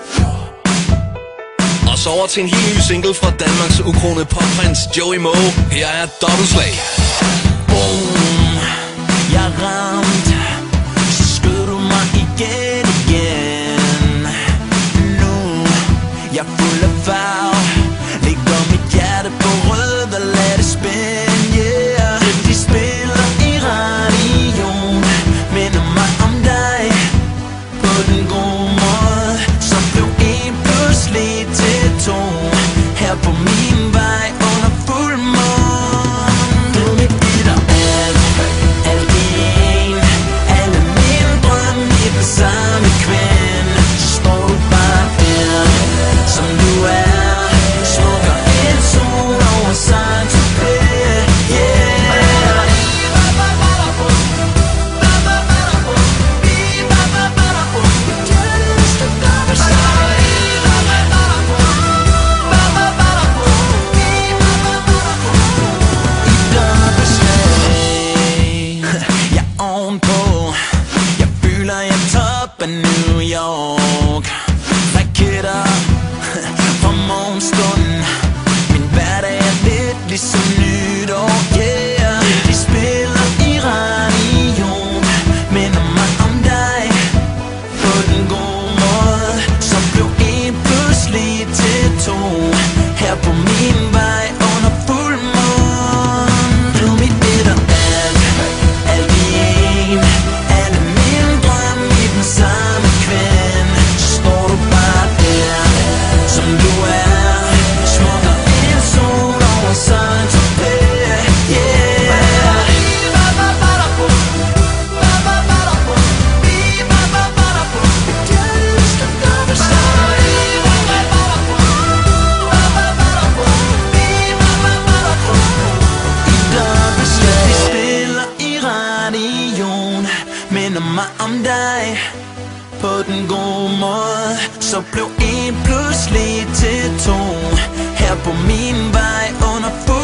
Og så over til en helt ny single fra Danmarks ukronede popprins Joey Moe. Her er Dobbeltslag. Boom, jeg er ramt. Så skød du mig igen. Nu, jeg er fuld af farve. Lægger mit hjerte på rød og lad det spænde, yeah. De spiller i radioen, minder mig om dig på den gode måde. Så blev en pludselig til to, her på min vej under fuldmåne. Du er mit et og alt i en. Alle mine drømme i den samme kvinde. Så står du bare der, som du er. Smukker en sol over Saint-Tropez, yeah. Jeg er ovenpå. Jeg føler jeg er top af New York. Raketter fra morgenstunden. Min hverdag er lidt ligesom nytår, yeah. De spiller i radioen, minder mig om dig på den gode måde. Så blev en pludselig til to, her på min vej under fuldmåne. Du er mit et og alt i en. Alle mine drømme i den samme kvinde. Så står du bare der, som du er. Smukker en sol over Saint-Tropez, yeah. De spiller i radioen, minder mig om dig på den gode måde. Så blev en pludselig til to, her på min vej under